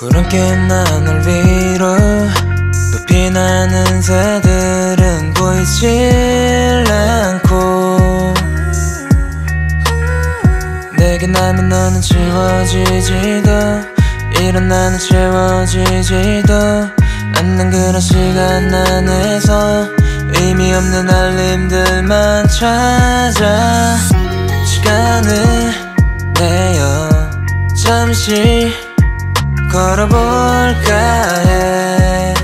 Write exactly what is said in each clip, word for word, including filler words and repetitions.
구름 낀 하늘 위로 높이 나는 새들은 보이질 않고 내게 남은 너는 지워지지도 일어나는 채워지지도 않는 그런 시간 안에서 의미 없는 알림들만 찾아 시간을 내어 잠시 걸어볼까 해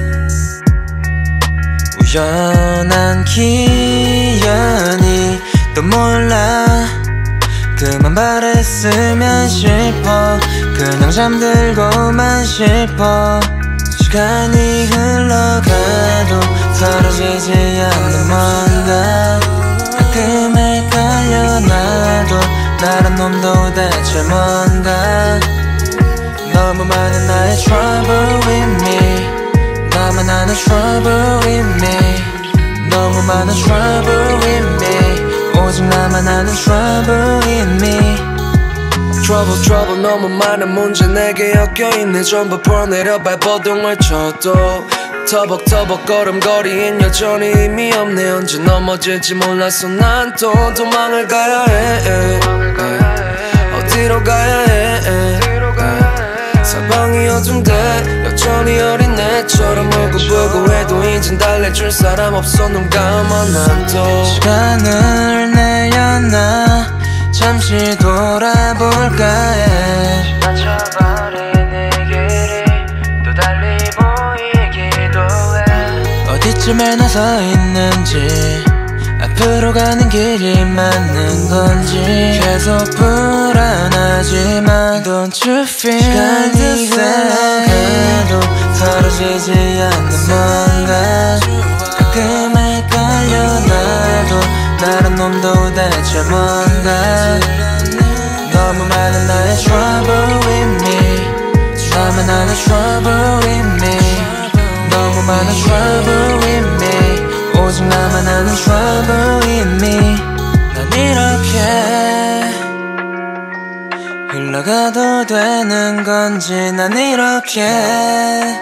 우연한 기연이 또 몰라 그만 바랬으면 싶어 그냥 잠들고만 싶어 시간이 흘러가도 사라지지 않는 뭔가 가끔 헷갈려 나도 나란 놈도 대체 뭔가 너무 많은 나의 trouble with me 나만 아는 trouble with me 너무 많은 trouble with me 오직 나만 아는 trouble with me Trouble trouble 너무 많은 문제 내게 엮여있네 전부 풀어내려 발버둥을 쳐도 터벅터벅 걸음걸이엔 여전히 의미 없네 언제 넘어질지 몰라서 난 또 도망을 가야 해 어디로 가야 해 사방이 어둠돼 여전히 어린 애처럼 울고불고 해도 이젠 달래줄 사람 없어 눈 감아 난 또 시간을 내려놔 잠시 돌아볼까 해 닫혀버린 이 길이 또 달리 보이기도 해 어디쯤에 나서 있는지 앞으로 가는 길이 맞는 건지 계속 불안하지만 Don't you feel 시간이 흘러가도 사라지지 않는 뭔가 가끔 헷갈려 나도 나란 놈도 대체 뭔가 너무 많은 나의 trouble with me 나만 아는 trouble with me 너무 많은 trouble with me 오직 나만 아는 trouble with me 난 이렇게 흘러가도 되는 건지 난 이렇게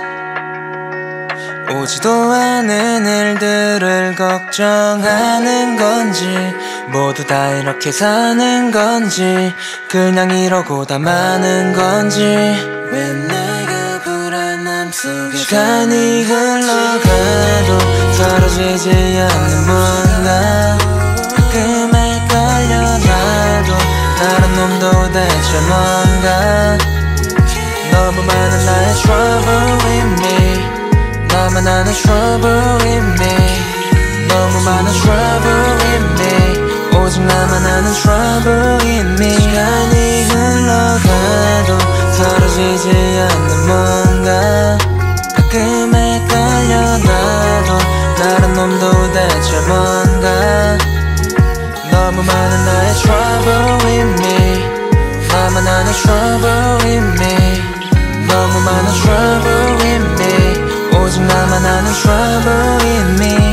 오지도 않은 일들을 걱정하는 건지 모두 다 이렇게 사는 건지 그냥 이러고 다 마는 건지 왜 내가 불안함 속에 시간이 흘러가도 사라지지 않는 뭔가 가끔 헷갈려 나도 나란 놈도 대체 뭔가 너무 많은 나의 trouble with me 나만 아는 trouble with me 너무 많은 trouble with me 오직 나만 아는 trouble with me 시간이 흘러가도 사라지지 않는 뭔가 가끔 헷갈려 나도 나란 놈도 대체 뭔가 너무 많은 나의 trouble with me 나만 아는 trouble with me 너무 많은 trouble with me 오직 나만 아는 trouble with me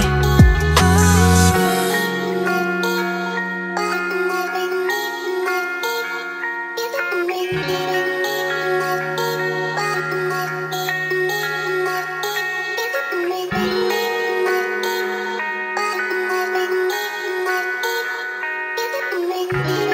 Thank you.